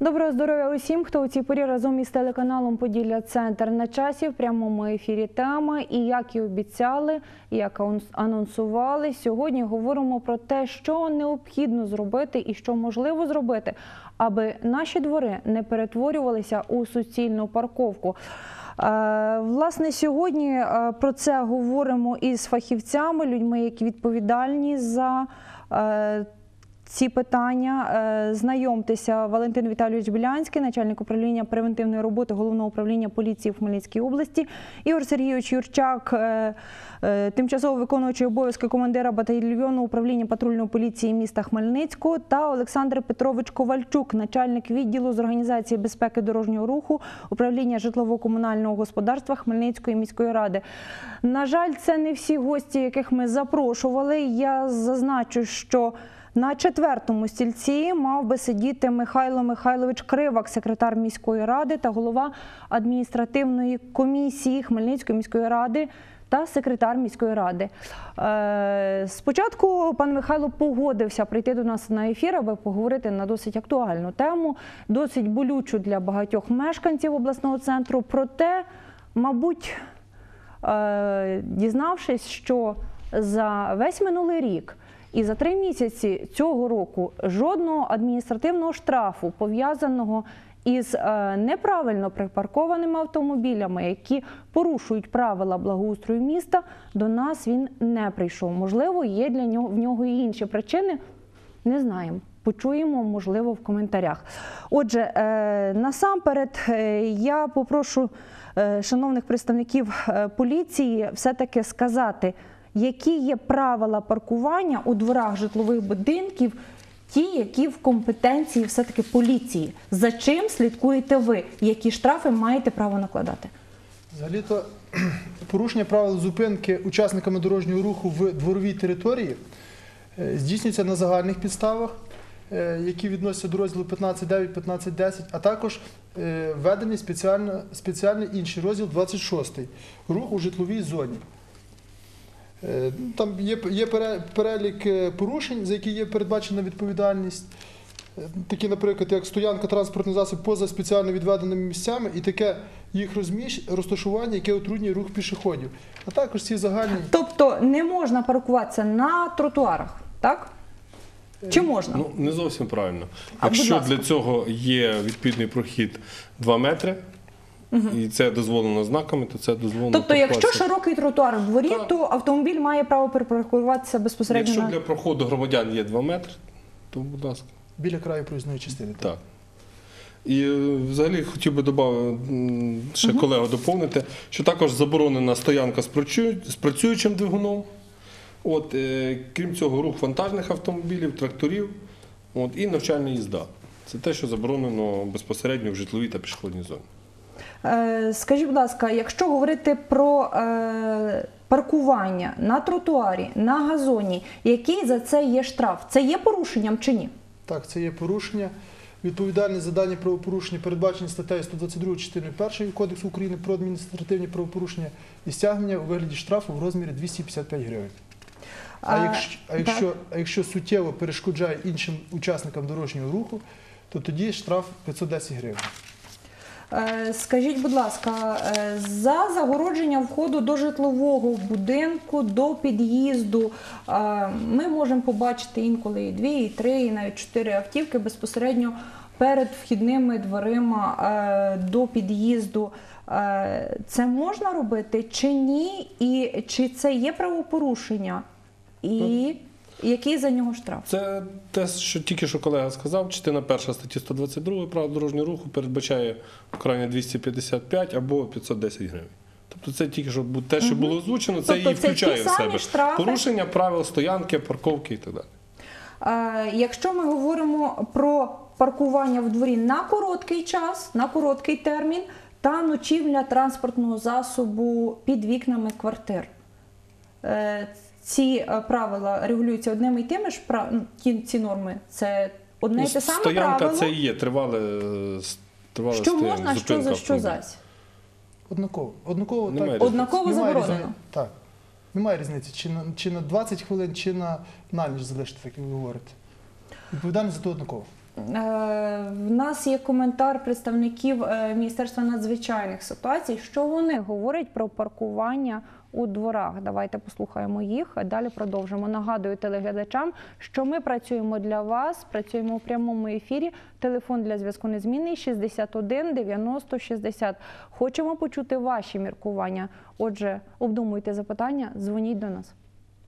Доброго здоров'я усім, хто у цій порі разом із телеканалом «Поділля-Центр» на часі в прямому ефірі теми. І як і обіцяли, і як анонсували, сьогодні говоримо про те, що необхідно зробити і що можливо зробити, аби наші двори не перетворювалися у суцільну парковку. Власне, сьогодні про це говоримо із фахівцями, людьми, які відповідальні за ці питання. Знайомтеся, Валентин Віталійович Білянський, начальник управління превентивної роботи Головного управління поліції в Хмельницькій області, Ігор Сергійович Юрчак, тимчасово виконуючий обов'язки командира батальйону управління патрульної поліції міста Хмельницького, та Олександр Петрович Ковальчук, начальник відділу з організації безпеки дорожнього руху управління житлово-комунального господарства Хмельницької міської ради. На жаль, це не всі гості, яких ми запрошували. Я зазначу, що на четвертому стільці мав би сидіти Михайло Михайлович Кривак, секретар міської ради та голова адміністративної комісії Хмельницької міської ради та секретар міської ради. Спочатку пан Михайло погодився прийти до нас на ефір, аби поговорити на досить актуальну тему, досить болючу для багатьох мешканців обласного центру. Проте, мабуть, дізнавшись, що за весь минулий рік і за 3 місяці цього року жодного адміністративного штрафу, пов'язаного із неправильно припаркованими автомобілями, які порушують правила благоустрою міста, до нас він не прийшов. Можливо, є в нього і інші причини, не знаємо. Почуємо, можливо, в коментарях. Отже, насамперед я попрошу шановних представників поліції все-таки сказати, які є правила паркування у дворах житлових будинків, ті, які в компетенції все-таки поліції. За чим слідкуєте ви? Які штрафи маєте право накладати? Взагалі-то порушення правил зупинки учасниками дорожнього руху в дворовій території здійснюється на загальних підставах, які відносяться до розділу 15.9, 15.10, а також введений спеціальний інший розділ 26 – рух у житловій зоні. Там є перелік порушень, за які є передбачена відповідальність. Такі, наприклад, як стоянка транспортних засобів поза спеціально відведеними місцями і таке їх розташування, яке утруднює рух пішоходів. А також ці загальні... Тобто не можна паркуватися на тротуарах, так? Чи можна? Ну, не зовсім правильно. Якщо для цього є відповідний прохід 2 метри, і це дозволено знаками, то це дозволено. Тобто, якщо широкий тротуар в дворі, то автомобіль має право припаркуватися безпосередньо. Якщо для проходу громадян є 2 метри, то, будь ласка. Біля краю проїзної частини. Так. І взагалі хотів би ще колегу доповнити, що також заборонена стоянка з працюючим двигуном. Крім цього, рух вантажних автомобілів, тракторів і навчальна їзда. Це те, що заборонено безпосередньо в житловій та пішохідній зоні. Скажіть, будь ласка, якщо говорити про паркування на тротуарі, на газоні, який за це є штраф? Це є порушенням чи ні? Так, це є порушення. Відповідальність за дані правопорушення передбачені статтею 122 частиною 1 Кодексу України про адміністративні правопорушення і стягнення у вигляді штрафу в розмірі 255 гривень. А якщо суттєво перешкоджає іншим учасникам дорожнього руху, то тоді штраф 510 гривень. Скажіть, будь ласка, за загородження входу до житлового будинку, до під'їзду, ми можемо побачити інколи і 2, і 3, і навіть 4 автівки безпосередньо перед вхідними дверима до під'їзду. Це можна робити чи ні? І чи це є правопорушення? І який за нього штраф? Це те, що тільки що колега сказав. Частина 1 статті 122 правил дорожнього руху передбачає покарання 255 або 510 гривень. Тобто це тільки що те, що було озвучено, це і включає в себе порушення правил стоянки, парковки і так далі. Якщо ми говоримо про паркування в дворі на короткий час, на короткий термін та ночівля транспортного засобу під вікнами квартир, ці правила регулюються одними і тими ж, ці норми, це одне і те саме правило? Стоянка це і є тривале що можна, що зась? Однаково. Однаково заборонено? Так. Немає різниці, чи на 20 хвилин, чи на ніч залишити, так як ви говорите. Відповідальність за то однаково. В нас є коментар представників Міністерства надзвичайних ситуацій. Що вони говорять про паркування у дворах? Давайте послухаємо їх, а далі продовжимо. Нагадую телеглядачам, що ми працюємо для вас, працюємо у прямому ефірі. Телефон для зв'язку незмінний 61 90 60. Хочемо почути ваші міркування. Отже, обдумуйте запитання, дзвоніть до нас.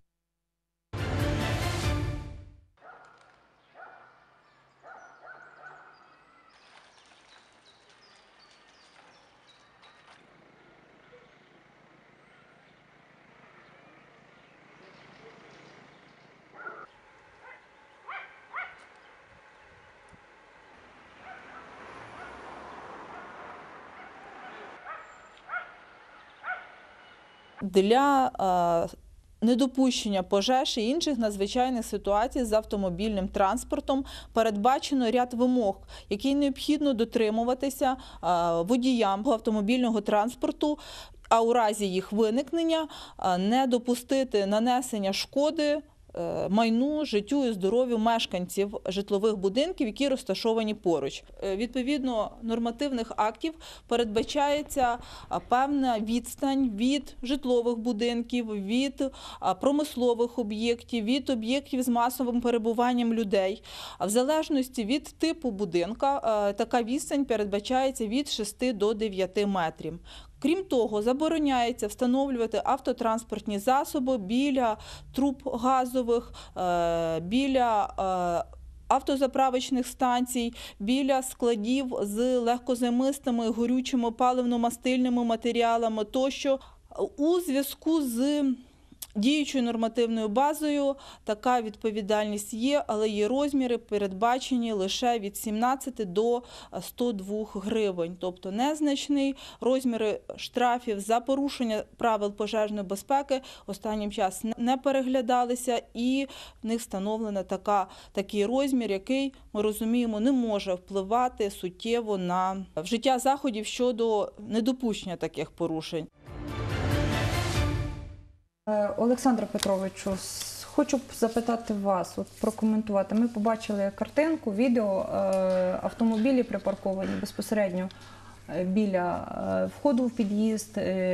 Для недопущення пожеж і інших надзвичайних ситуацій з автомобільним транспортом передбачено ряд вимог, які необхідно дотримуватися водіям автомобільного транспорту, а у разі їх виникнення не допустити нанесення шкоди майну, життю і здоров'ю мешканців житлових будинків, які розташовані поруч. Відповідно нормативних актів передбачається певна відстань від житлових будинків, від промислових об'єктів, від об'єктів з масовим перебуванням людей. В залежності від типу будинка така відстань передбачається від 6 до 9 метрів. Крім того, забороняється встановлювати автотранспортні засоби біля труб газових, біля автозаправочних станцій, біля складів з легкозаймистими горючими паливно-мастильними матеріалами тощо. У зв'язку з діючою нормативною базою така відповідальність є, але її розміри передбачені лише від 17 до 102 гривень. Тобто незначний. Розміри штрафів за порушення правил пожежної безпеки останнім часом не переглядалися, і в них встановлено такий розмір, який, ми розуміємо, не може впливати суттєво на вжиття заходів щодо недопущення таких порушень. Олександре Петровичу, хочу запитати вас, прокоментувати. Ми побачили картинку, відео, автомобілі припарковані безпосередньо біля входу в під'їзд,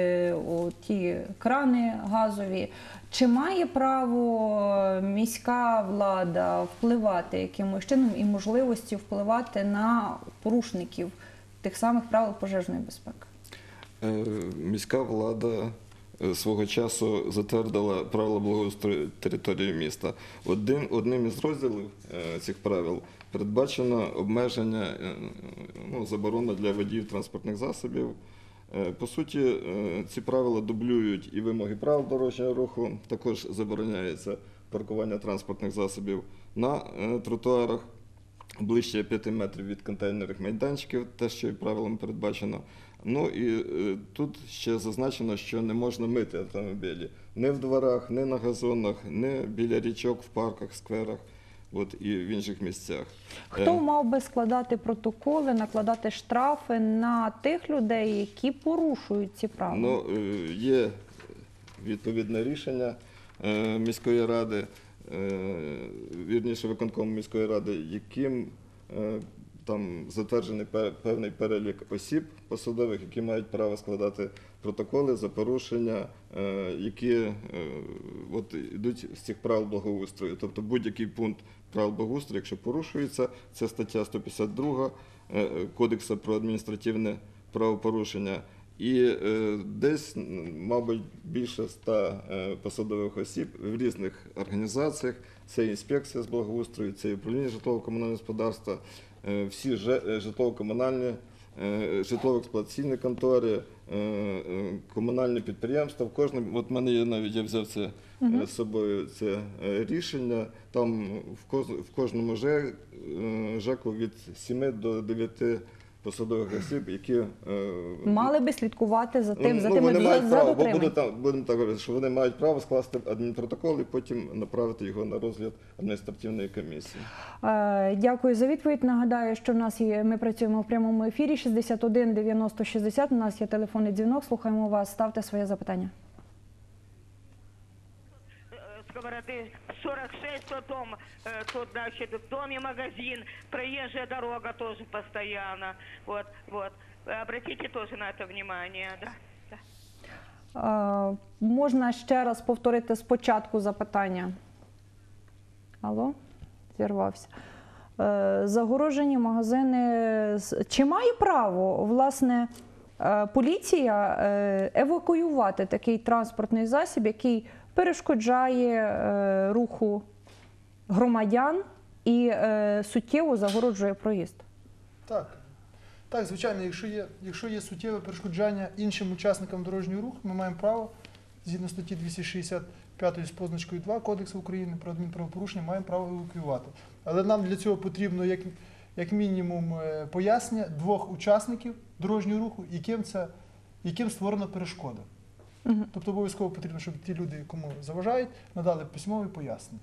ті крани газові. Чи має право міська влада впливати якимось чином і можливості впливати на порушників тих самих правил пожежної безпеки? Міська влада свого часу затвердила правила благоустрою території міста. Одним із розділів цих правил передбачено обмеження, заборона для водіїв транспортних засобів. По суті, ці правила дублюють і вимоги правил дорожнього руху, також забороняється паркування транспортних засобів на тротуарах ближче 5 метрів від контейнерних майданчиків, те, що і правилами передбачено. Ну і тут ще зазначено, що не можна мити автомобілі ні в дворах, ні на газонах, ні біля річок, в парках, скверах і в інших місцях. Хто мав би складати протоколи, накладати штрафи на тих людей, які порушують ці правила? Є відповідне рішення міської ради, вірніше виконкому міської ради, яким там затверджений певний перелік осіб посадових, які мають право складати протоколи за порушення, які йдуть з цих правил благоустрою. Тобто будь-який пункт правил благоустрою, якщо порушується, це стаття 152 Кодексу про адміністративне правопорушення. І десь, мабуть, більше 100 посадових осіб в різних організаціях. Це інспекція з благоустрою, це управління житлово-комунального господарства, всі житлово-комунальні, житлово-експлуатаційні контори, комунальні підприємства. От в мене є навіть, я взяв це з собою, це рішення. Там в кожному ЖЕКу від 7 до 9 посадових осіб, які мали би слідкувати за тим, за дотриманням. Будемо так говорити, що вони мають право скласти адмінпротокол і потім направити його на розгляд адміністративної комісії. Дякую за відповідь. Нагадаю, що ми працюємо в прямому ефірі 61 90 60. У нас є телефонний дзвінок. Слухаємо вас. Ставте своє запитання. сковороды 46, потом тут, значит, в доме магазин, проезжая дорога тоже постоянно. Вот. Обратите тоже на это внимание, да. Можна ще раз повторити спочатку запитання? Алло? Зірвався. Загорожені магазини. Чи має право, власне, поліція евакуювати такий транспортний засіб, який перешкоджає руху громадян і суттєво загороджує проїзд? Так, звичайно, якщо є суттєве перешкоджання іншим учасникам дорожнього руху, ми маємо право, згідно статті 265 з позначкою 2 Кодексу України про адмінправопорушення, маємо право евакуювати. Але нам для цього потрібно, як мінімум, пояснення двох учасників дорожнього руху, яким створена перешкода. Тобто обов'язково потрібно, щоб ті люди, кому заважають, надали письмові пояснення.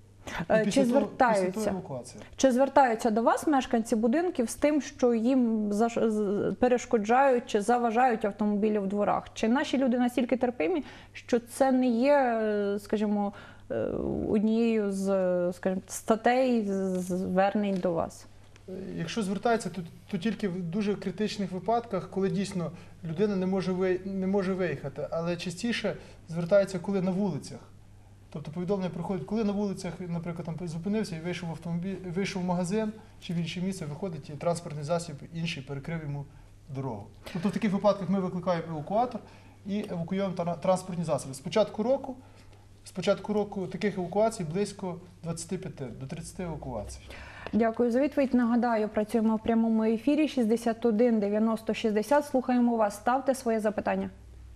Чи звертаються до вас мешканці будинків з тим, що їм перешкоджають чи заважають автомобілі в дворах? Чи наші люди настільки терпимі, що це не є, скажімо, однією з, скажімо, статей звернень до вас? Якщо звертаються, то тільки в дуже критичних випадках, коли дійсно людина не може виїхати, але частіше звертаються, коли на вулицях. Тобто повідомлення приходить, коли на вулицях, наприклад, там зупинився і вийшов в автомобіль, вийшов в магазин чи в інше місце, виходить і транспортний засіб інший перекрив йому дорогу. Тобто в таких випадках ми викликаємо евакуатор і евакуюємо транспортні засоби. З початку року таких евакуацій близько 25 до 30 евакуацій. Дякую за відповідь. Нагадаю, працюємо в прямому ефірі 61 90 60. Слухаємо вас. Ставте своє запитання.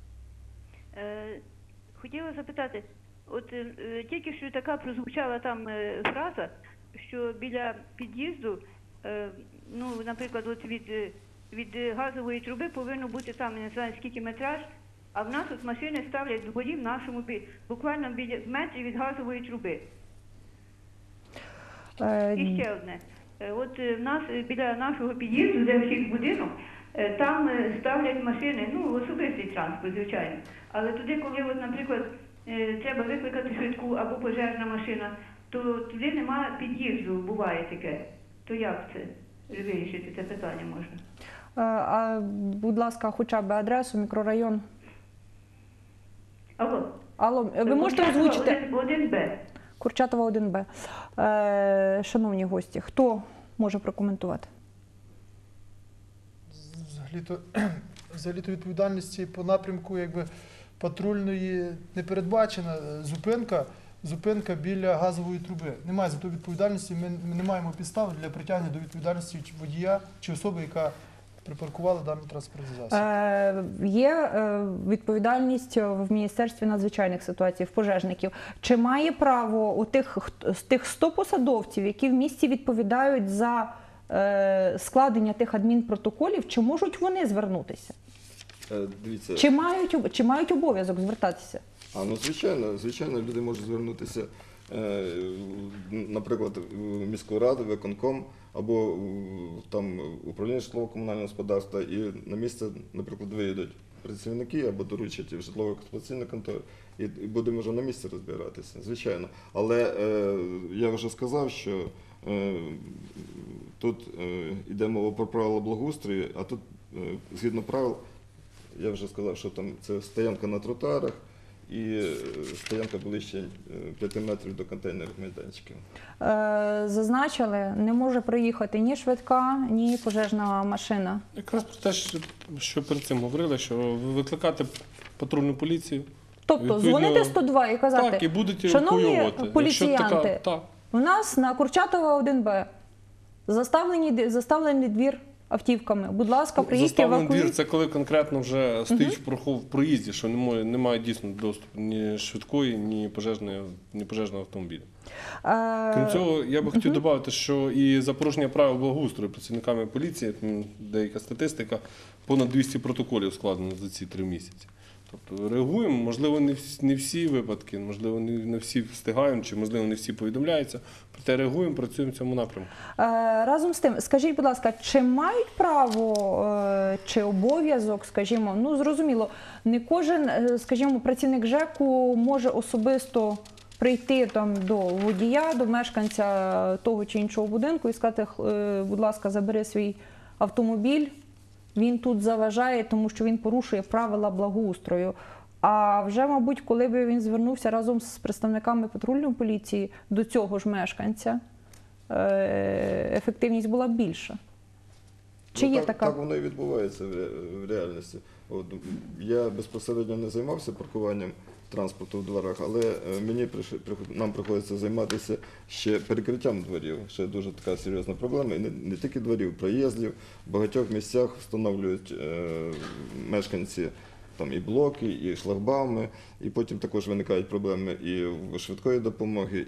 Хотіла запитати, от тільки що така прозвучала там фраза, що біля під'їзду, ну, наприклад, от від газової труби повинно бути там, не знаю, скільки метраж, а в нас от машини ставлять в дворі в нашому, буквально в метрі від газової труби. І ще одне. От в нас біля нашого під'їзду, де вхід будинок, там ставлять машини, ну, особистий транспорт, звичайно. Але туди, коли, от, наприклад, треба викликати швидку або пожежна машина, то туди немає під'їзду, буває таке. То як це вирішити, це питання можна? Будь ласка, хоча б адресу, мікрорайон. Алло, ви можете озвучити? 1Б. Курчатова 1Б. Шановні гості, хто може прокоментувати? Взагалі-то відповідальності по напрямку патрульної не передбачена зупинка біля газової труби. Немає за то відповідальності, ми не маємо підстав для притягнення до відповідальності водія чи особи, яка припаркувала даний транспортний засіб. Є відповідальність в Міністерстві надзвичайних ситуацій, в пожежників. Чи має право з тих 100 посадовців, які в місті відповідають за складення тих адмінпротоколів, чи можуть вони звернутися? Дивіться. Чи мають обов'язок звертатися? Ну, звичайно, люди можуть звернутися, наприклад, в міську раду, виконком, або там управління житлово-комунального господарства, і на місце, наприклад, виїдуть працівники або доручать в житлово-експлуатаційну контору, і будемо вже на місці розбиратися, звичайно. Але я вже сказав, що тут йде мова про правила благоустрою, а тут, згідно правил, я вже сказав, що там це стоянка на тротуарах і стоянка ближче 5 метрів до контейнерних майданчиків. Зазначили, не може приїхати ні швидка, ні пожежна машина. Якраз про те, що перед цим говорили, що викликати патрульну поліцію. Тобто дзвонити 102 і казати, так, і будуть шановні евакуювати. поліціянти, так. у нас на Курчатова 1Б заставлений двір автівками. Будь ласка, приїдьте, евакуюйте. Заставлений двір – це коли конкретно вже стоїть в проїзді, що немає дійсно доступу ні швидкої, ні пожежного автомобіля. Крім цього, я би хотів додати, що і за порушення правил благоустрою працівниками поліції, деяка статистика, понад 200 протоколів складено за ці 3 місяці. Тобто реагуємо, можливо, не всі випадки, можливо, не всі встигаємо, чи, можливо, не всі повідомляються, проте реагуємо, працюємо в цьому напрямку. Разом з тим, скажіть, будь ласка, чи мають право, чи обов'язок, скажімо, ну, зрозуміло, не кожен, скажімо, працівник ЖЕКу може особисто прийти там до водія, до мешканця того чи іншого будинку і сказати, будь ласка, забери свій автомобіль, він тут заважає, тому що він порушує правила благоустрою. А вже, мабуть, коли б він звернувся разом з представниками патрульної поліції до цього ж мешканця, ефективність була б більша. Чи є така? Так воно і відбувається в реальності. От, я безпосередньо не займався паркуванням транспорту в дворах, але нам приходиться займатися ще перекриттям дворів. Ще дуже така серйозна проблема. І не тільки дворів, проїздів. В багатьох місцях встановлюють мешканці там і блоки, і шлагбауми, і потім також виникають проблеми і в швидкої допомоги,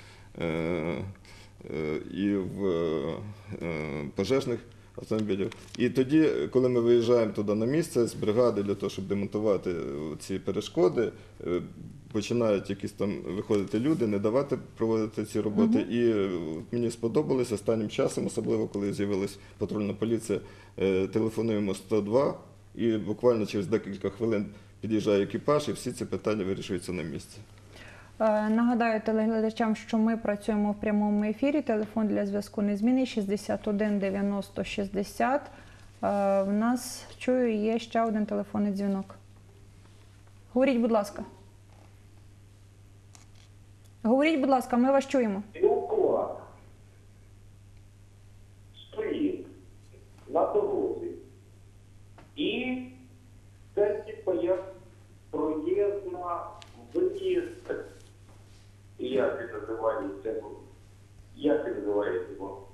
і в пожежних автомобілів. І тоді, коли ми виїжджаємо туди на місце з бригади для того, щоб демонтувати ці перешкоди, починають якісь там виходити люди, не давати проводити ці роботи. І мені сподобалось останнім часом, особливо коли з'явилась патрульна поліція, телефонуємо 102, і буквально через декілька хвилин під'їжджає екіпаж, і всі ці питання вирішуються на місці. Нагадаю телеглядачам, що ми працюємо в прямому ефірі. Телефон для зв'язку незмінний 61 90 60. В нас, чую, є ще один телефонний дзвінок. Говоріть, будь ласка. Говоріть, будь ласка, ми вас чуємо. Уклад стоїть на дорозі. І це типу як проїзд на виїзд. Як це називається? Як це називається?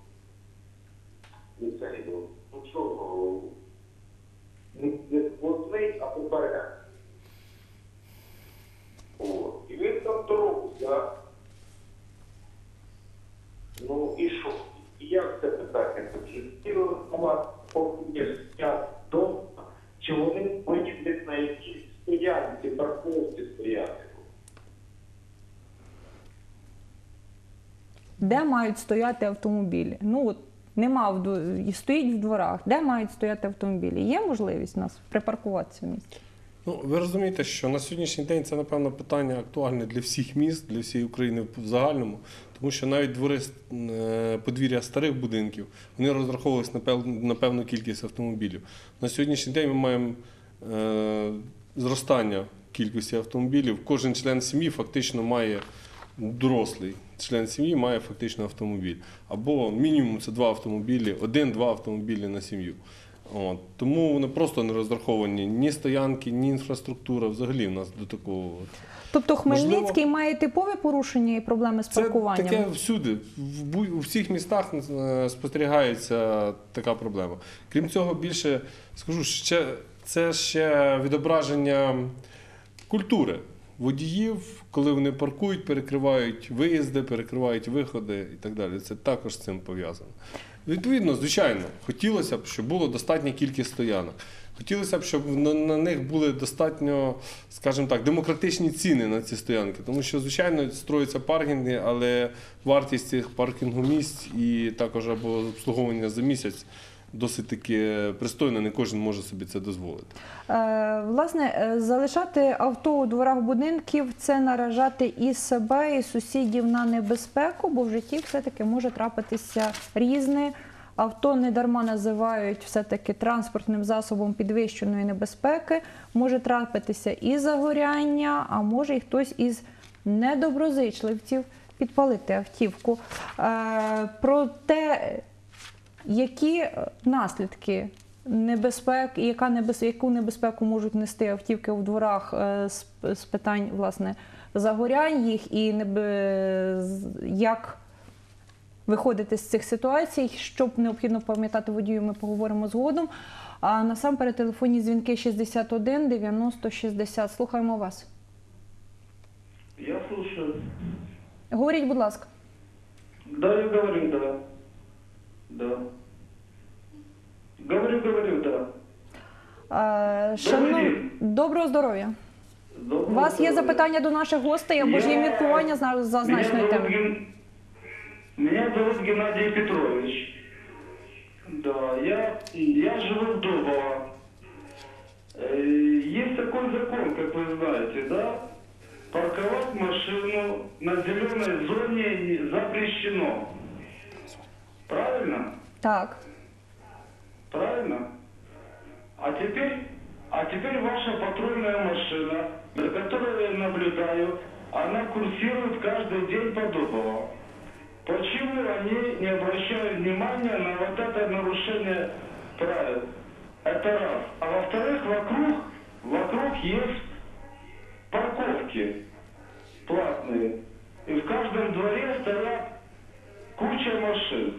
Не це не було. Ну що, не сквозний, а поперед. І він там дорогу. Ну і що? І як це питання? Чи поки дома, чи вони будуть на якісь стоянці, парковці стояти? Де мають стояти автомобілі? Ну, от нема, стоїть в дворах. Де мають стояти автомобілі? Є можливість у нас припаркуватися в місті? Ну, ви розумієте, що на сьогоднішній день це, напевно, питання актуальне для всіх міст, для всієї України в загальному, тому що навіть двори, подвір'я старих будинків, вони розраховувалися на певну кількість автомобілів. На сьогоднішній день ми маємо зростання кількості автомобілів. Кожен член сім'ї фактично має, дорослий член сім'ї має фактично автомобіль. Або мінімум це 2 автомобілі, 1-2 автомобілі на сім'ю. От. Тому вони просто не розраховані ні стоянки, ні інфраструктура взагалі в нас до такого. Тобто Хмельницький має типове порушення і проблеми з паркуванням? Це таке всюди. У всіх містах спостерігається така проблема. Крім цього, більше, скажу, це ще відображення культури водіїв, коли вони паркують, перекривають виїзди, перекривають виходи і так далі. Це також з цим пов'язано. Відповідно, звичайно, хотілося б, щоб було достатня кількість стоянок. Хотілося б, щоб на них були достатньо, скажімо так, демократичні ціни на ці стоянки. Тому що, звичайно, строються паркінги, але вартість цих паркінгомісць і також або обслуговування за місяць досить таки пристойно, не кожен може собі це дозволити. Власне, залишати авто у дворах будинків – це наражати і себе, і сусідів на небезпеку, бо в житті все-таки може трапитися різне. Авто недарма називають все-таки транспортним засобом підвищеної небезпеки. Може трапитися і загоряння, а може і хтось із недоброзичливців підпалити автівку. Про те, які наслідки небезпек, яку небезпеку можуть нести автівки у дворах з питань, власне, загорянь їх і як виходити з цих ситуацій, що необхідно пам'ятати водію, ми поговоримо згодом. А насамперед телефонні дзвінки 61 90 60. Слухаємо вас. Я слушаю. Говоріть, будь ласка. Да, я говорю, да. Да. Говорю, да. Доброго здоров'я. У вас є запитання до наших гостей або ж є міркування з зазначеної теми? Меня зовут Геннадий Петрович. Да, я живу вдова. Есть такой закон, как вы знаете, да? Парковать парковать машину на зеленой зоне запрещено. Правильно? Так. Правильно? А теперь ваша патрульная машина, за которой я наблюдаю, она курсирует каждый день по Дубово. Почему они не обращают внимания на вот это нарушение правил? Это раз. А во-вторых, вокруг есть парковки платные. И в каждом дворе стоят куча машин.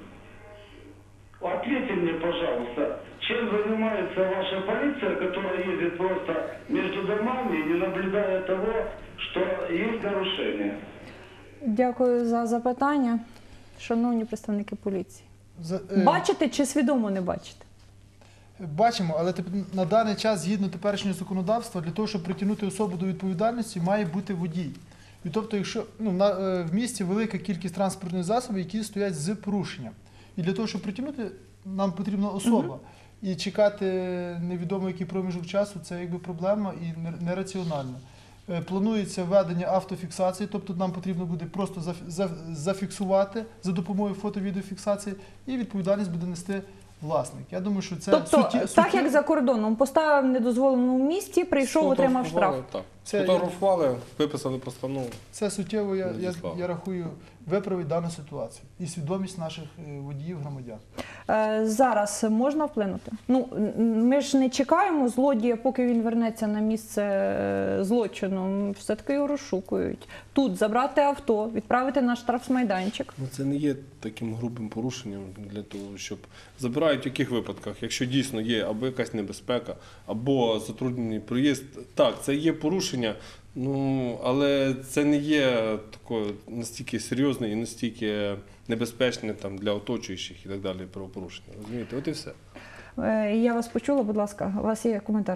Ответьте мне, пожалуйста, чем занимается ваша полиция, которая ездит просто между домами, не наблюдая того, что есть нарушение? Дякую за запитання. Шановні представники поліції. Бачите чи свідомо не бачите? Бачимо, але на даний час, згідно теперішнього законодавства, для того, щоб притягнути особу до відповідальності, має бути водій. І тобто, якщо в місті велика кількість транспортних засобів, які стоять з порушенням. І для того, щоб притягнути, нам потрібна особа. І чекати невідомо який проміжок часу – це якби проблема і нераціонально. Планується введення автофіксації, тобто нам потрібно буде просто зафіксувати за допомогою фото-відеофіксації, і відповідальність буде нести власник. Я думаю, що це тобто, так як за кордоном, поставив недозволено в місті, прийшов, отримав штраф. Так. Сфотографували, виписали постанову. Це суттєво, я рахую, виправить дану ситуацію і свідомість наших водіїв, громадян. Зараз можна вплинути? Ми ж не чекаємо злодія, поки він вернеться на місце злочину. Все-таки його розшукують. Тут забрати авто, відправити на штрафмайданчик. Це не є таким грубим порушенням для того, щоб забирають в яких випадках, якщо дійсно є або якась небезпека, або затруднений проїзд. Так, це є порушення, але це не є такою настільки серйозне і настільки небезпечне для оточуючих і так далі правопорушення. Розумієте? От і все. Я вас почула, будь ласка, у вас є коментар?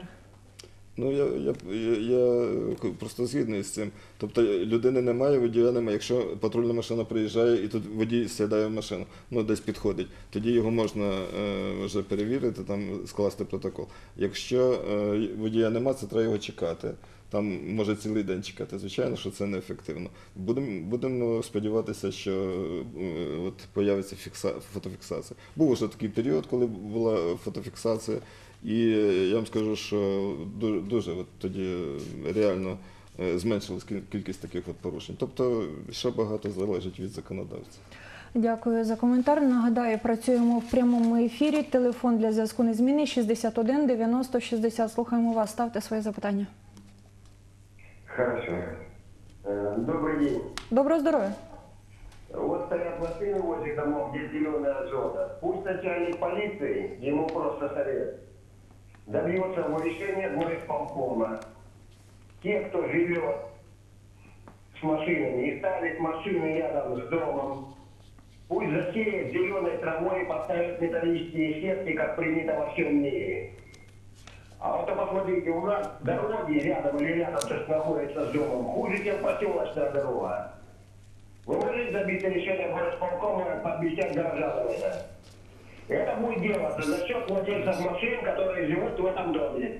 Я просто згідний з цим. Тобто людини немає, водія немає. Якщо патрульна машина приїжджає і тут водій сідає в машину, десь підходить, тоді його можна вже перевірити, скласти протокол. Якщо водія немає, це треба його чекати. Там може цілий день чекати. Звичайно, що це неефективно. Будемо сподіватися, що появиться фотофіксація. Був вже такий період, коли була фотофіксація. І я вам скажу, що дуже тоді реально зменшилась кількість таких порушень. Тобто ще багато залежить від законодавця. Дякую за коментар. Нагадаю, працюємо в прямому ефірі. Телефон для зв'язку незмінний 61 90 60. Слухаємо вас. Ставте свої запитання. Хорошо. Добрый день. Доброго здоров'я. Вот стоят машины возле домов, где зеленая зона. Пусть начальник полиции, ему просто совет, добьется решения горисполкома. Те, кто живет с машинами и ставит машины рядом с домом, пусть засеет зеленой травой и поставит металлические сетки, как принято во всем мире. А вот посмотрите, у нас дороги рядом или рядом сейчас находятся с домом, хуже, чем поселочная дорога. Вы можете добиться решения горосполкома, пообещать горожанам это? Это будет делаться за счет владельцев машин, которые живут в этом доме.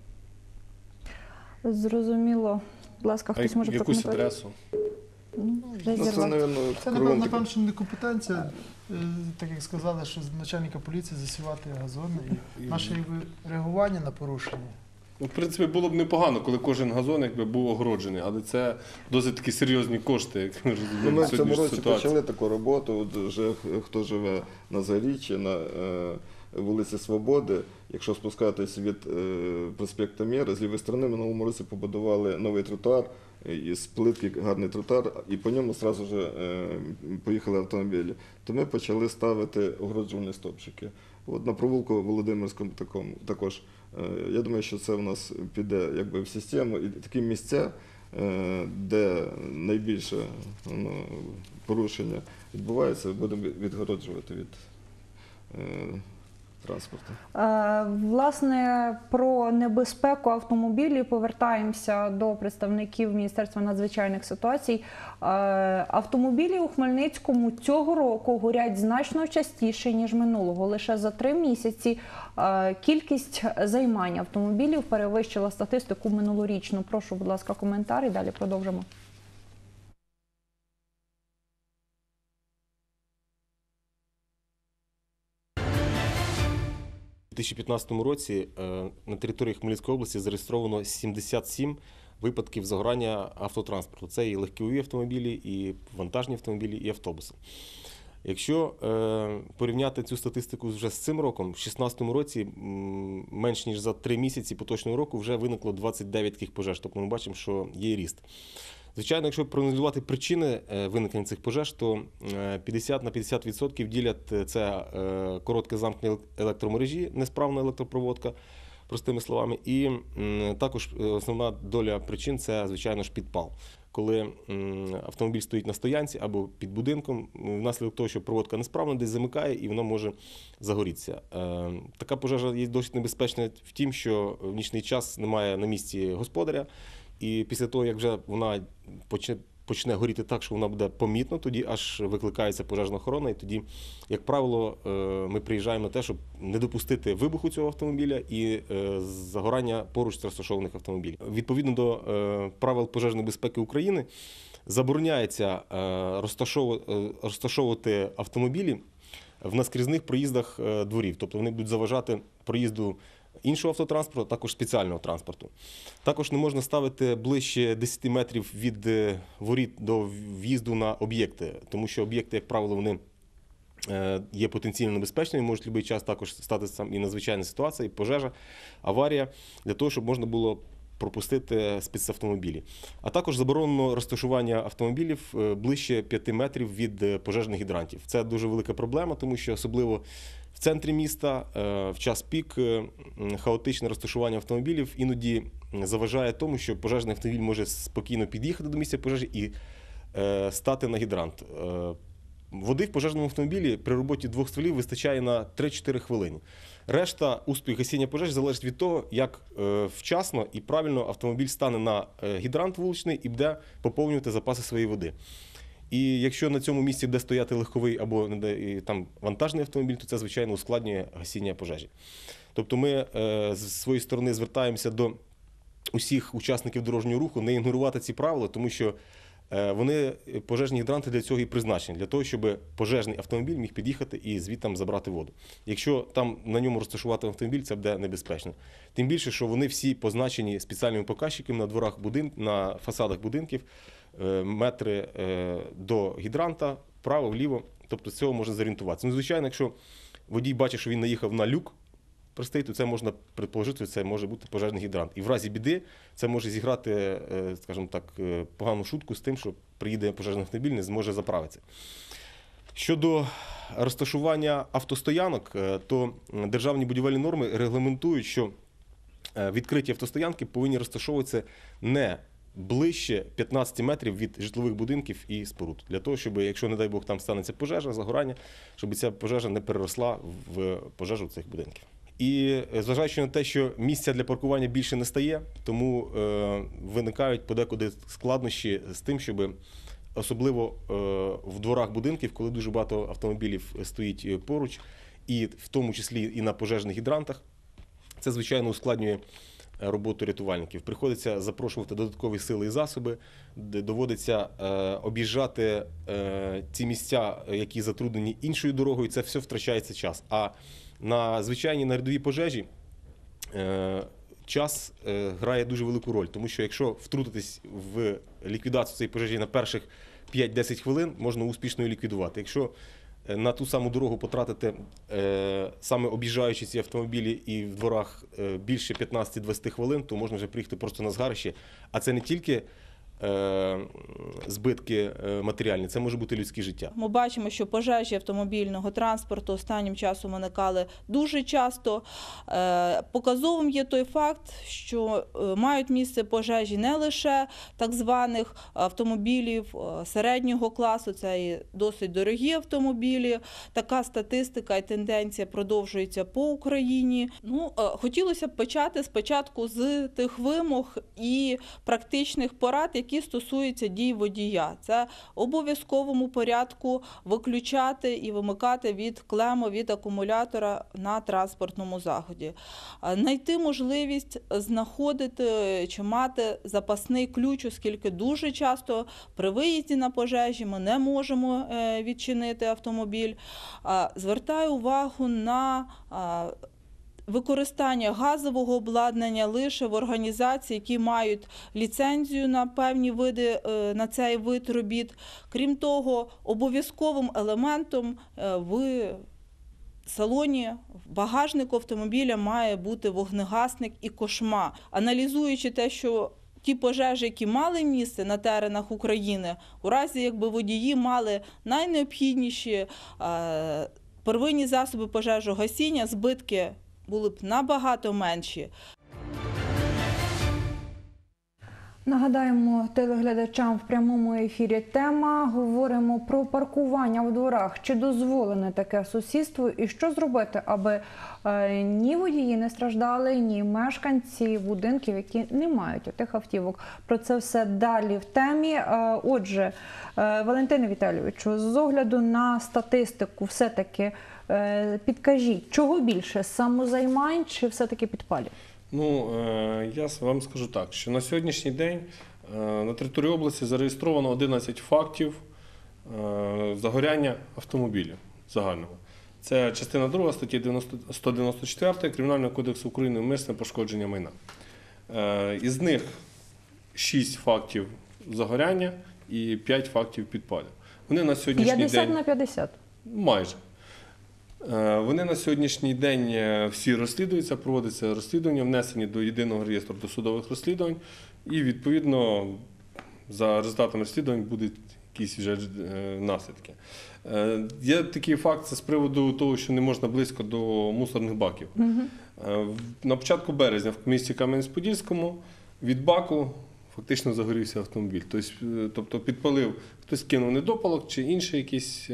Зрозуміло. Будь ласка, хтось може якусь прокоментувати? адресу? Це, напевно, що не компетенція, так як сказали, що начальника поліції засівати газони і наше реагування на порушення. В принципі, було б непогано, коли кожен газон був огороджений, але це досить такі серйозні кошти, як ми розуміємо. Ми в цьому році почали таку роботу, вже хто живе на Заріччі, на вулиці Свободи, якщо спускатись від проспекту Міра, з лівої сторони, минулому році побудували новий тротуар, із плитки гарний тротуар, і по ньому одразу ж поїхали автомобілі. То ми почали ставити огороджувальні стовпчики. От на провулку Володимирському також. Я думаю, що це в нас піде в систему. І такі місця, де найбільше порушення відбувається, будемо відгороджувати від транспорту. Власне, про небезпеку автомобілів повертаємося до представників Міністерства надзвичайних ситуацій. Автомобілі у Хмельницькому цього року горять значно частіше, ніж минулого. Лише за 3 місяці кількість займань автомобілів перевищила статистику минулорічну. Прошу, будь ласка, коментар і далі продовжимо. 2015 році на території Хмельницької області зареєстровано 77 випадків загорання автотранспорту. Це і легкові автомобілі, і вантажні автомобілі, і автобуси. Якщо порівняти цю статистику вже з цим роком, в 2016 році менш ніж за 3 місяці поточного року вже виникло 29 таких пожеж. Тобто ми бачимо, що є ріст. Звичайно, якщо проаналізувати причини виникнення цих пожеж, то 50 на 50% ділять це коротке замкнення електромережі, несправна електропроводка, простими словами. І також основна доля причин – це, звичайно ж, підпал. Коли автомобіль стоїть на стоянці або під будинком, внаслідок того, що проводка несправна, десь замикає і воно може загорітися. Така пожежа є досить небезпечна в тім, що в нічний час немає на місці господаря, і після того, як вже вона почне горіти так, що вона буде помітно, тоді аж викликається пожежна охорона, і тоді, як правило, ми приїжджаємо на те, щоб не допустити вибуху цього автомобіля і загорання поруч розташованих автомобілів. Відповідно до правил пожежної безпеки України забороняється розташовувати автомобілі в наскрізних проїздах дворів, тобто вони будуть заважати проїзду іншого автотранспорту, також спеціального транспорту. Також не можна ставити ближче 10 метрів від воріт до в'їзду на об'єкти, тому що об'єкти, як правило, вони є потенційно небезпечними, можуть в будь-який час також статися і надзвичайна ситуація, і пожежа, аварія, для того, щоб можна було пропустити спецавтомобілі. А також заборонено розташування автомобілів ближче 5 метрів від пожежних гідрантів. Це дуже велика проблема, тому що особливо в центрі міста в час пік хаотичне розташування автомобілів іноді заважає тому, що пожежний автомобіль може спокійно під'їхати до місця пожежі і стати на гідрант. Води в пожежному автомобілі при роботі 2 стволів вистачає на 3-4 хвилини. Решта, успіх гасіння пожеж залежить від того, як вчасно і правильно автомобіль стане на гідрант вуличний і буде поповнювати запаси своєї води. І якщо на цьому місці буде стояти легковий або там вантажний автомобіль, то це, звичайно, ускладнює гасіння пожежі. Тобто ми з своєї сторони звертаємося до усіх учасників дорожнього руху не ігнорувати ці правила, тому що пожежні гідранти для цього і призначені, для того, щоб пожежний автомобіль міг під'їхати і звідти забрати воду. Якщо там на ньому розташувати автомобіль, це буде небезпечно. Тим більше, що вони всі позначені спеціальними показчиками на дворах на фасадах будинків, метри до гідранта, вправо, вліво, тобто з цього можна зорієнтуватися. Ну, звичайно, якщо водій бачить, що він наїхав на люк, простий, то це можна предположити, що це може бути пожежний гідрант. І в разі біди це може зіграти, скажімо так, погану шутку з тим, що приїде пожежний автомобіль, не зможе заправитися. Щодо розташування автостоянок, то державні будівельні норми регламентують, що відкриті автостоянки повинні розташовуватися не ближче 15 метрів від житлових будинків і споруд. Для того, щоб, якщо, не дай Бог, там станеться пожежа, загорання, щоб ця пожежа не переросла в пожежу цих будинків. І зважаючи на те, що місця для паркування більше не стає, тому виникають подекуди складнощі з тим, щоб особливо в дворах будинків, коли дуже багато автомобілів стоїть поруч, і в тому числі і на пожежних гідрантах, це, звичайно, ускладнює роботу рятувальників. Приходиться запрошувати додаткові сили і засоби, доводиться об'їжджати ці місця, які затруднені іншою дорогою, це все втрачається час. А на звичайній нарядовій пожежі час грає дуже велику роль, тому що якщо втрутитись в ліквідацію цієї пожежі на перших 5-10 хвилин, можна успішно її ліквідувати. Якщо на ту саму дорогу потратити, саме об'їжджаючи ці автомобілі і в дворах більше 15-20 хвилин, то можна вже приїхати просто на згарище. А це не тільки збитки матеріальні, це може бути людське життя. Ми бачимо, що пожежі автомобільного транспорту останнім часом виникали дуже часто. Показовим є той факт, що мають місце пожежі не лише так званих автомобілів середнього класу, це і досить дорогі автомобілі. Така статистика і тенденція продовжується по Україні. Хотілося б почати спочатку з тих вимог і практичних порад, які стосуються дій водія. Це в обов'язковому порядку виключати і вимикати від клему, від акумулятора на транспортному заході. Знайти можливість знаходити чи мати запасний ключ, оскільки дуже часто при виїзді на пожежі ми не можемо відчинити автомобіль. Звертаю увагу на використання газового обладнання лише в організації, які мають ліцензію на певні види, на цей вид робіт. Крім того, обов'язковим елементом в салоні, в багажнику автомобіля має бути вогнегасник і кошма. Аналізуючи те, що ті пожежі, які мали місце на теренах України, у разі якби водії мали найнеобхідніші первинні засоби пожежогасіння, збитки були б набагато менші. Нагадаємо телеглядачам в прямому ефірі тема. Говоримо про паркування в дворах. Чи дозволене таке сусідство і що зробити, аби ні водії не страждали, ні мешканці будинків, які не мають тих автівок. Про це все далі в темі. Отже, Валентине Віталійовичу, з огляду на статистику все-таки підкажіть, чого більше – самозаймань чи все-таки підпалів? Ну, я вам скажу так, що на сьогоднішній день на території області зареєстровано 11 фактів загоряння автомобілів загального. Це частина 2 статті 194 Кримінального кодексу України «Умисне пошкодження майна». Із них 6 фактів загоряння і 5 фактів підпалів. Вони на сьогоднішній 50 день... на 50? Майже. Вони на сьогоднішній день всі розслідуються, проводиться розслідування, внесені до єдиного реєстру досудових розслідувань і, відповідно, за результатами розслідувань будуть якісь вже наслідки. Є такий факт, це з приводу того, що не можна близько до мусорних баків. На початку березня в місті Кам'янець-Подільському від баку фактично загорівся автомобіль. Тобто підпалив, хтось кинув недопалок чи інший якийсь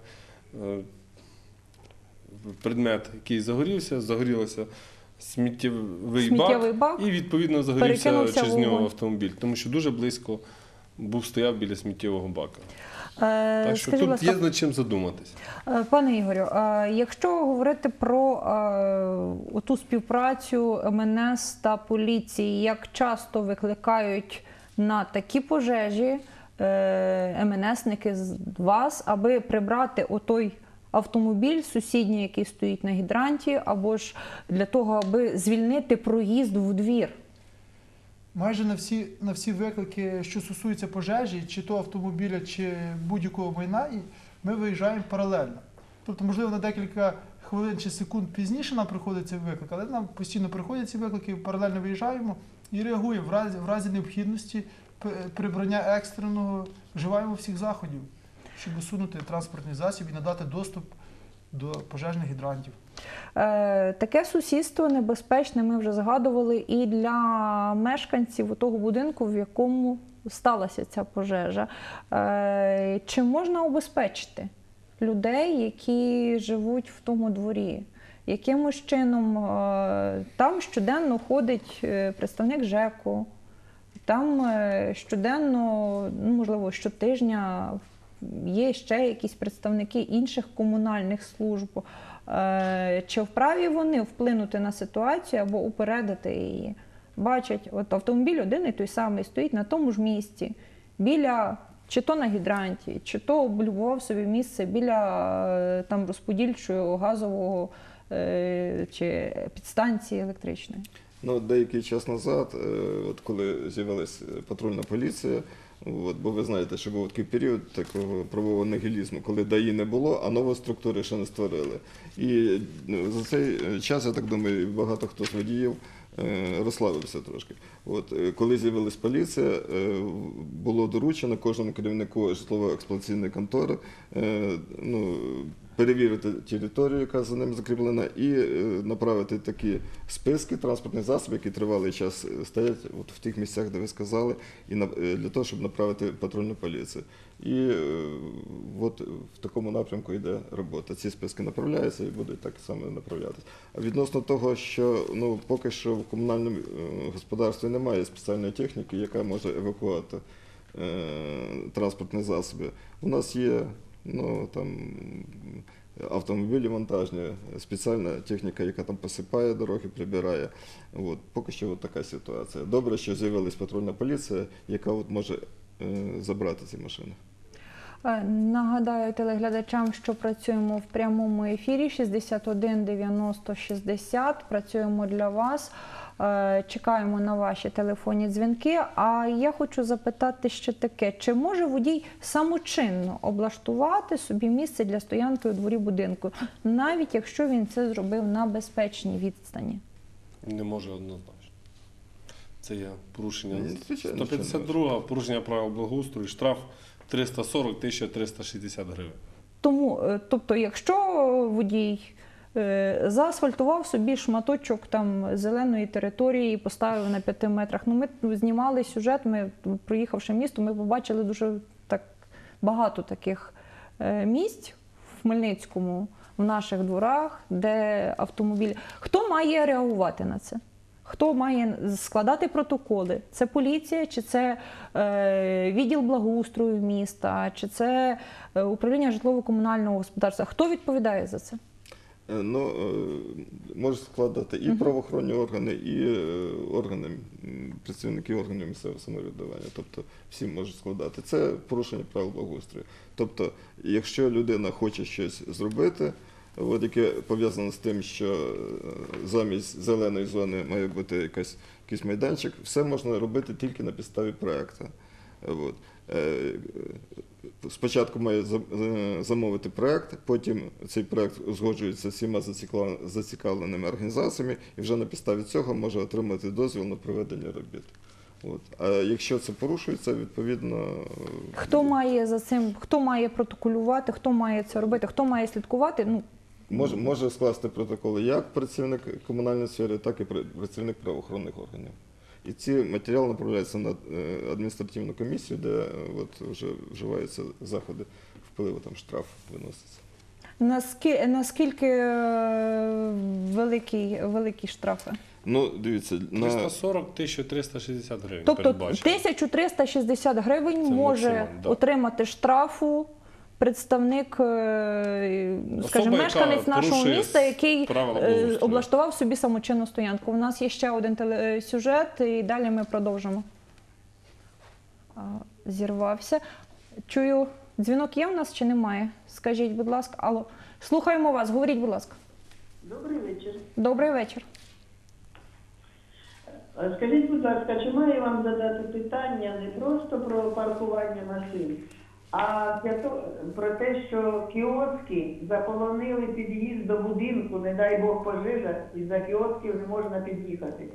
предмет, який загорілося сміттєвий бак і, відповідно, загорівся через нього автомобіль, тому що дуже близько стояв біля сміттєвого бака. Так що тут є над чим задуматись. Пане Ігорю, якщо говорити про ту співпрацю МНС та поліції, як часто викликають на такі пожежі МНСники з вас, аби прибрати отой автомобіль сусідній, який стоїть на гідранті, або ж для того, аби звільнити проїзд в двір? Майже на всі виклики, що стосуються пожежі, чи то автомобіля, чи будь-якого майна, ми виїжджаємо паралельно. Тобто, можливо, на декілька хвилин чи секунд пізніше нам приходить цей виклик, але нам постійно приходять ці виклики, паралельно виїжджаємо і реагуємо в разі необхідності прибрання екстреного, вживаємо всіх заходів, щоб усунути транспортний засіб і надати доступ до пожежних гідрантів. Таке сусідство небезпечне, ми вже згадували, і для мешканців того будинку, в якому сталася ця пожежа. Чи можна убезпечити людей, які живуть в тому дворі? Якимось чином там щоденно ходить представник ЖЕКу, там щоденно, можливо, щотижня є ще якісь представники інших комунальних служб. Чи вправі вони вплинути на ситуацію або упередити її? Бачать, от автомобіль один і той самий стоїть на тому ж місці, біля чи то на гідранті, чи то облюбував собі місце біля там розподільчого газового чи підстанції електричної. Ну, деякий час назад, от коли з'явилася патрульна поліція, бо ви знаєте, що був такий період такого правового нігілізму, коли ДАІ не було, а нової структури ще не створили. І за цей час, я так думаю, багато хто з водіїв розслабився трошки. От, коли з'явилась поліція, було доручено кожному керівнику житлово-експлуатаційної контори перевірити територію, яка за ним закріплена, і направити такі списки транспортних засобів, які тривалий час стоять от в тих місцях, де ви сказали, і для того, щоб направити патрульну поліцію. І от в такому напрямку йде робота. Ці списки направляються і будуть так само направлятися. А відносно того, що поки що в комунальному господарстві немає спеціальної техніки, яка може евакуати транспортні засоби. У нас є автомобілі вантажні, спеціальна техніка, яка там посипає дороги, прибирає. От, поки що от така ситуація. Добре, що з'явилась патрульна поліція, яка от може забрати ці машини. Нагадаю телеглядачам, що працюємо в прямому ефірі 61 90 60. Працюємо для вас. Чекаємо на ваші телефонні дзвінки. А я хочу запитати ще таке. Чи може водій самочинно облаштувати собі місце для стоянки у дворі будинку, навіть якщо він це зробив на безпечній відстані? Не може однозначно. Це є порушення. Ні, звичайно, що не 152 порушення правил благоустрою, штраф 340 360 гривень. Тому, тобто, якщо водій заасфальтував собі шматочок там зеленої території і поставив на 5 метрах. Ну, ми знімали сюжет, ми, проїхавши місто, ми побачили дуже так багато таких місць в Хмельницькому, в наших дворах, де автомобілі. Хто має реагувати на це? Хто має складати протоколи? Це поліція, чи це відділ благоустрою міста, чи це управління житлово-комунального господарства? Хто відповідає за це? Ну, можуть складати і правоохоронні органи, і органи, працівники органів місцевого самоврядування. Тобто всі можуть складати. Це порушення правил благоустрою. Тобто, якщо людина хоче щось зробити, от, яке пов'язано з тим, що замість зеленої зони має бути якийсь майданчик, все можна робити тільки на підставі проєкту. От. Спочатку має замовити проєкт, потім цей проєкт узгоджується з всіма зацікавленими організаціями і вже на підставі цього може отримати дозвіл на проведення робіт. От. А якщо це порушується, відповідно… Хто має за цим, хто має протоколювати, хто має це робити, хто має слідкувати? Ну, може скласти протоколи як працівник комунальної сфери, так і працівник правоохоронних органів. І ці матеріали направляються на адміністративну комісію, де от вже вживаються заходи впливу, там штраф виноситься. Наскільки великі штрафи? Ну, дивіться, 340 360 гривень Тобто передбачено. 1360 гривень Це може максимум, да. отримати штрафу представник, скажімо, мешканець нашого порушує міста, який правила благоустрою. облаштував собі самочинну стоянку. У нас є ще один телесюжет, і далі ми продовжимо. Зірвався. Чую, дзвінок є в нас чи немає? Скажіть, будь ласка. Алло. Слухаємо вас, говоріть, будь ласка. Добрий вечір. Добрий вечір. Скажіть, будь ласка, чи маю вам задати питання не просто про паркування машин, а про те, що кіоски заполонили під'їзд до будинку, не дай Бог пожежа, і за кіосків не можна під'їхати.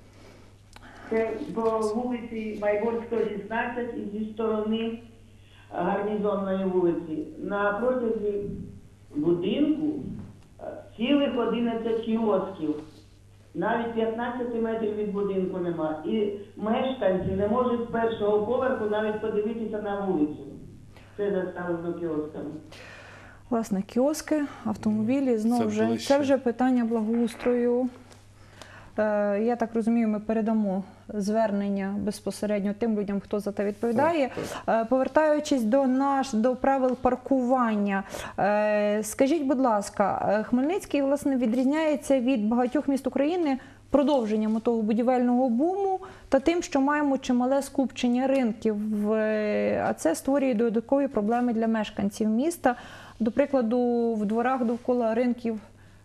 Це по вулиці Майборського, 16 і зі сторони Гарнізонної вулиці. На протязі будинку цілих 11 кіосків. Навіть 15 метрів від будинку нема. І мешканці не можуть з першого поверху навіть подивитися на вулицю. Це заставлено кіосками. Власне, кіоски, автомобілі, знову вже, це вже питання благоустрою. Я так розумію, ми передамо звернення безпосередньо тим людям, хто за те відповідає. Повертаючись до правил паркування, скажіть, будь ласка, Хмельницький, власне, відрізняється від багатьох міст України продовженням того будівельного буму та тим, що маємо чимале скупчення ринків, а це створює додаткові проблеми для мешканців міста. До прикладу, в дворах довкола ринків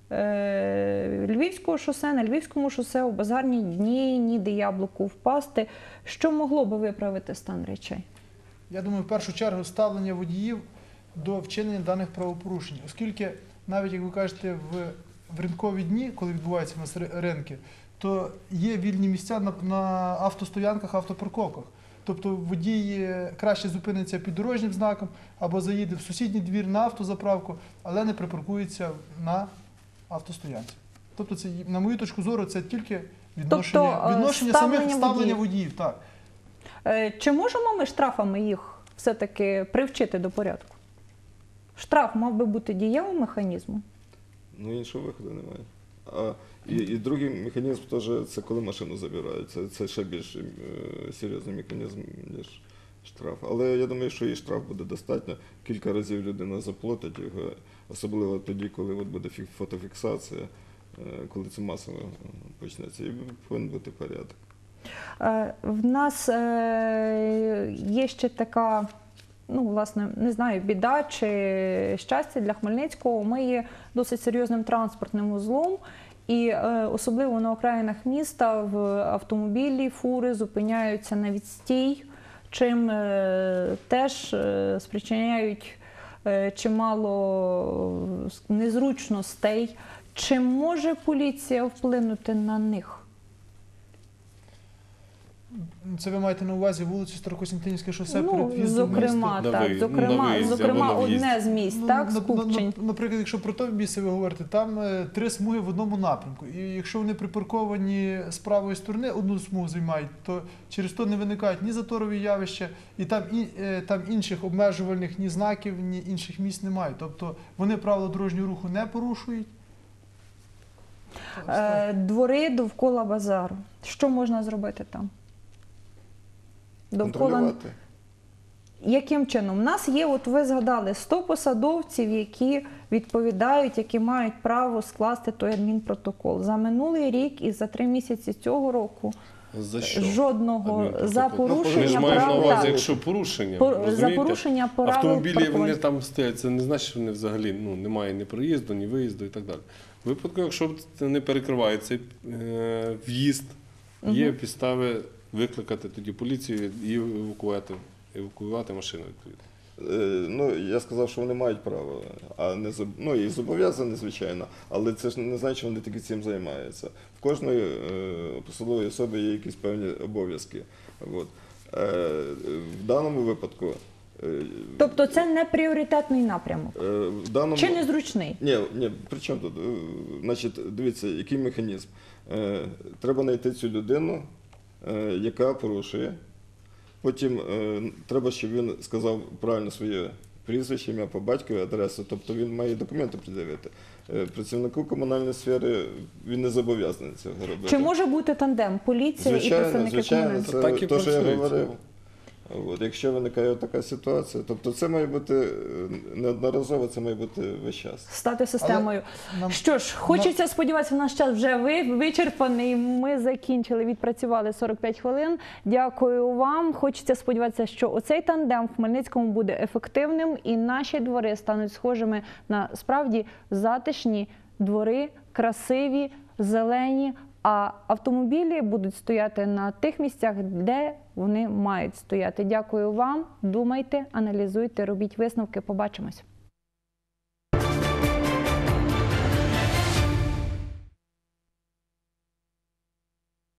Львівського шосе, на Львівському шосе у базарні дні ніде яблуку впасти. Що могло би виправити стан речей? Я думаю, в першу чергу ставлення водіїв до вчинення даних правопорушень, оскільки навіть, як ви кажете, в ринкові дні, коли відбуваються у нас ринки, то є вільні місця на автостоянках, автопарковках. Тобто водій краще зупиниться під дорожнім знаком або заїде в сусідній двір на автозаправку, але не припаркується на автостоянці. Тобто, це, на мою точку зору, це тільки відношення самих ставлення водіїв. Так. Чи можемо ми штрафами їх все-таки привчити до порядку? Штраф мав би бути дієвим механізмом? Ну, іншого виходу немає. І другий механізм теж це коли машину забирають. Це ще більш серйозний механізм, ніж штраф. Але я думаю, що і штраф буде достатньо. Кілька разів людина заплатить його, особливо тоді, коли от буде фотофіксація, коли це масово почнеться. І повинен бути порядок. В нас є ще така ну, власне, не знаю, біда чи щастя для Хмельницького. Ми є досить серйозним транспортним вузлом. І особливо на окраїнах міста в автомобілі, фури зупиняються на відстій, чим теж спричиняють чимало незручностей. Чи може поліція вплинути на них? Це ви маєте на увазі вулицю Старокостянтинівське шосе Ну, перед в'їздом в зокрема, місто? так. Зокрема, одне з місць, так, скупчень. Наприклад, якщо про те місце ви говорите, там 3 смуги в одному напрямку. І якщо вони припарковані з правої сторони, одну смугу займають, то через то не виникають ні заторові явища, і там інших обмежувальних ні знаків, ні інших місць немає. Тобто вони правила дорожнього руху не порушують. Двори довкола базару. Що можна зробити там? Контролювати. Яким чином? У нас є, от ви згадали, 100 посадовців, які відповідають, які мають право скласти той адмінпротокол. За минулий рік і за 3 місяці цього року За що? жодного за Адмінпротокол. Ми ж порушення маємо на прав. увазі, Так. якщо порушення, За розумієте? порушення правил Автомобілі, паркування. вони там стоять, це не значить, що вони взагалі немає ні проїзду, ні виїзду і так далі. В випадку, якщо не перекриває цей в'їзд, є підстави викликати тоді поліцію і евакуювати машину відповідно. Ну, я сказав, що вони мають право, а не ну, і зобов'язані, звичайно, але це ж не значить, що вони тільки цим займаються. В кожної посадової особи є якісь певні обов'язки. От. В даному випадку. Тобто це не пріоритетний напрямок? В даному... Чи незручний? Ні, при чому тут? Значить, дивіться, який механізм. Треба знайти цю людину, яка порушує. Потім треба, щоб він сказав правильно своє прізвище, ім'я по батькові, адресу, тобто він має документи пред'явити. Працівнику комунальної сфери він не зобов'язаний цього робити. Чи може бути тандем поліція і представники комунальної? Звичайно, це те, що я говорив. От, якщо виникає така ситуація, тобто це має бути неодноразово, це має бути весь час. Стати системою. Що ж, хочеться сподіватися, наш час вже вичерпаний. Ми закінчили, відпрацювали 45 хвилин. Дякую вам. Хочеться сподіватися, що оцей тандем в Хмельницькому буде ефективним і наші двори стануть схожими на справді затишні двори, красиві, зелені, а автомобілі будуть стояти на тих місцях, де вони мають стояти. Дякую вам. Думайте, аналізуйте, робіть висновки. Побачимось.